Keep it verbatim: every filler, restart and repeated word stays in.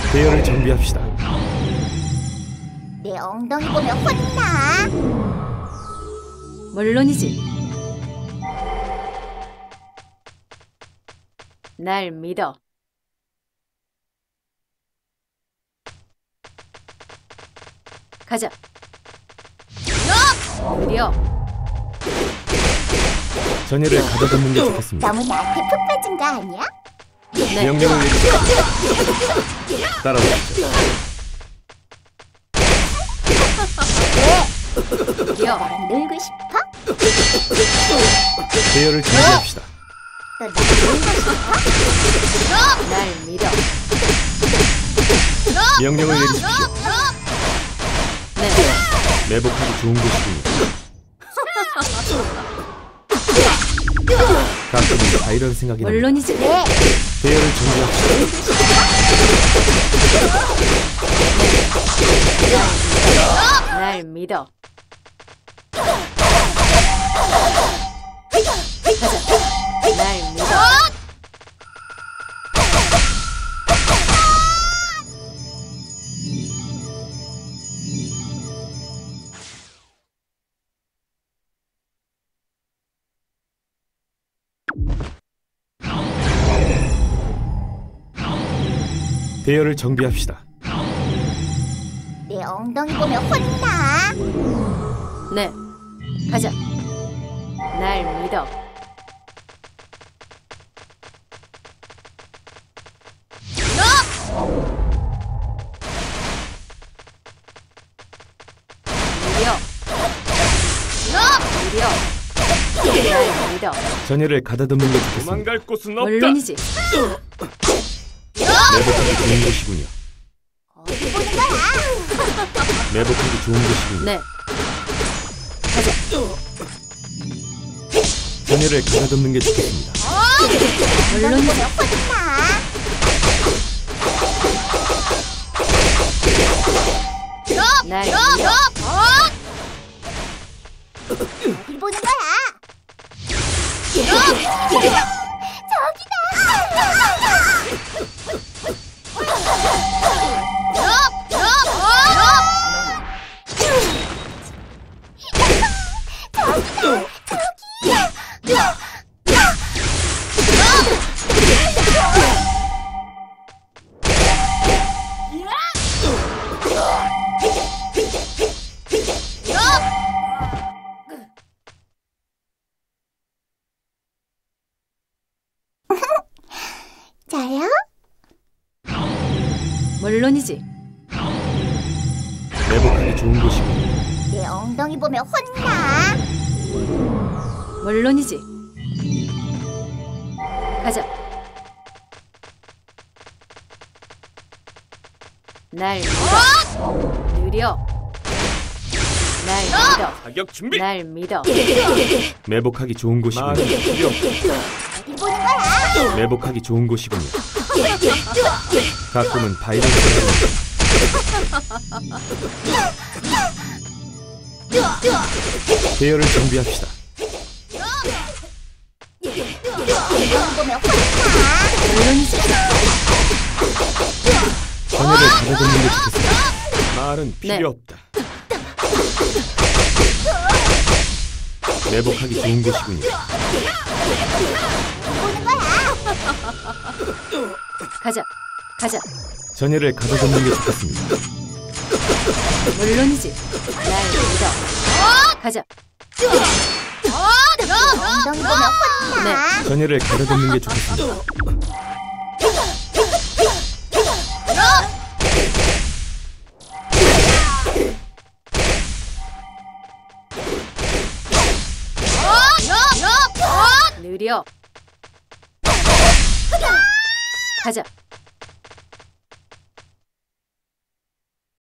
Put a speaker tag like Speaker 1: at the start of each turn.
Speaker 1: 대열을 정비합시다.
Speaker 2: 내 엉덩이 보면 혼나.
Speaker 3: 물론이지. 날 믿어. 가자. 느려.
Speaker 1: 전열을 가다듬는 게 좋겠습니다.
Speaker 2: 너무 나한테 푹 빠진 거 아니야?
Speaker 3: 네.
Speaker 1: 명령을 내리십시오. 따라오십시오.
Speaker 3: 느려.
Speaker 2: 나랑 놀고 싶어?
Speaker 1: 대열을 정비합시다.
Speaker 2: 너 나랑 놀고 싶어?
Speaker 3: 날 믿어.
Speaker 1: 명령을 내리십시오.
Speaker 3: 네.
Speaker 1: 매복하기 좋은 곳이군요. 가끔은 다 이런 생각이 납니다.
Speaker 3: 물론이지.
Speaker 2: 네.
Speaker 1: 대열을 정비합시다.
Speaker 3: 날 믿어. 가자. 날 믿어.
Speaker 1: 대열을 정비합시다.
Speaker 2: 내 엉덩이 보면 혼나.
Speaker 3: 네. 가자. 날 믿어. 느려. 느려. 날 믿어.
Speaker 1: 전열을 가다듬는 게 좋겠습니다.
Speaker 4: 도망갈 곳은 없다.
Speaker 3: 물론이지.
Speaker 1: 매복하기 좋은 곳이군요.
Speaker 2: 어디 보는 거야?
Speaker 1: 매복하기 좋은 곳이군요.
Speaker 3: 네. 가자.
Speaker 1: 전열을 가다듬는 게 좋겠습니다.
Speaker 3: 물론이지.
Speaker 2: 혼나.
Speaker 3: 날 믿어.
Speaker 2: 어디 보는 거야? 자요?
Speaker 3: 물론이지.
Speaker 1: 매복하기 좋은 곳이군요.
Speaker 2: 내 엉덩이 보면 혼나.
Speaker 3: 물론이지. 가자. 날 믿어. 느려. 날 믿어.
Speaker 4: 사격 준비.
Speaker 3: 날 믿어.
Speaker 1: 매복하기 좋은 곳이군요.
Speaker 4: 말은 필요 없다.
Speaker 2: 어디 보는 거야?
Speaker 1: 매복하기 좋은 곳이군요. 가끔은 다 이런 생각이 대열을 정비합시다.
Speaker 2: 엉덩이 보면 혼나.
Speaker 3: 물론이지.
Speaker 1: 전열을 가다듬는 게 좋겠습니다.
Speaker 4: 말은 필요
Speaker 3: 네.
Speaker 4: 없다.
Speaker 1: 매복하기 좋은 곳이군요.
Speaker 2: 보는 거야?
Speaker 3: 가자. 가자.
Speaker 1: 전열을 가다듬는 게 좋겠습니다.
Speaker 3: 물론이지. 날 믿어. 가자.
Speaker 2: 엉덩이 보면 혼나.
Speaker 3: 네.
Speaker 1: 전열을 가다듬는 게 좋겠습니다.
Speaker 3: 느려. 가자.